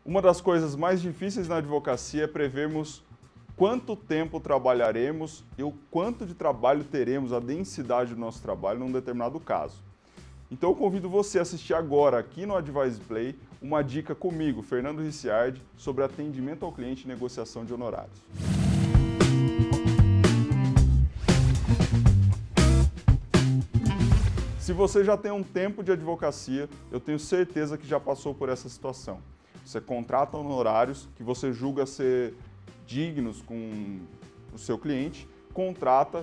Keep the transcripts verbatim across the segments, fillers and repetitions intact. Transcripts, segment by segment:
Uma das coisas mais difíceis na advocacia é prevermos quanto tempo trabalharemos e o quanto de trabalho teremos, a densidade do nosso trabalho num determinado caso. Então eu convido você a assistir agora aqui no Advise Play uma dica comigo, Fernando Ricciardi, sobre atendimento ao cliente e negociação de honorários. Se você já tem um tempo de advocacia, eu tenho certeza que já passou por essa situação. Você contrata honorários que você julga ser dignos com o seu cliente, contrata,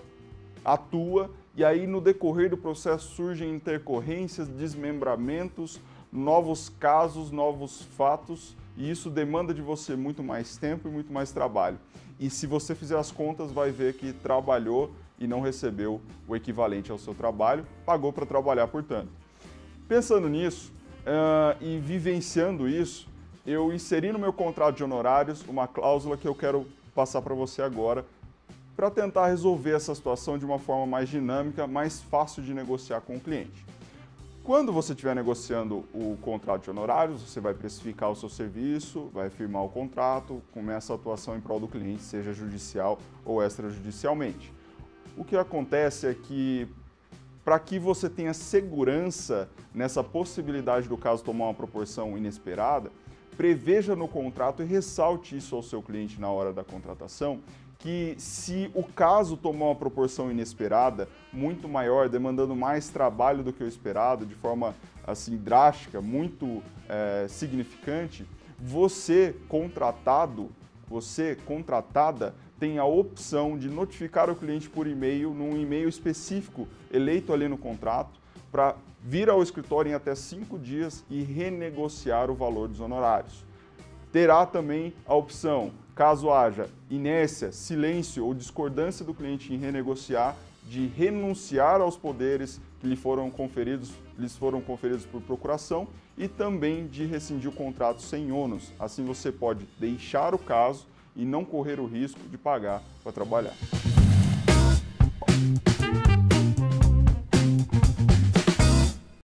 atua e aí no decorrer do processo surgem intercorrências, desmembramentos, novos casos, novos fatos e isso demanda de você muito mais tempo e muito mais trabalho. E se você fizer as contas, vai ver que trabalhou e não recebeu o equivalente ao seu trabalho, pagou para trabalhar, portanto. Pensando nisso uh, e vivenciando isso, eu inseri no meu contrato de honorários uma cláusula que eu quero passar para você agora para tentar resolver essa situação de uma forma mais dinâmica, mais fácil de negociar com o cliente. Quando você estiver negociando o contrato de honorários, você vai precificar o seu serviço, vai firmar o contrato, começa a atuação em prol do cliente, seja judicial ou extrajudicialmente. O que acontece é que, para que você tenha segurança nessa possibilidade do caso tomar uma proporção inesperada, preveja no contrato e ressalte isso ao seu cliente na hora da contratação, que se o caso tomar uma proporção inesperada, muito maior, demandando mais trabalho do que o esperado, de forma assim drástica, muito é, significante, você contratado, você contratada, tem a opção de notificar o cliente por e-mail, num e-mail específico eleito ali no contrato, para vir ao escritório em até cinco dias e renegociar o valor dos honorários. Terá também a opção, caso haja inércia, silêncio ou discordância do cliente em renegociar, de renunciar aos poderes que lhe foram conferidos, lhes foram conferidos por procuração e também de rescindir o contrato sem ônus. Assim você pode deixar o caso e não correr o risco de pagar para trabalhar.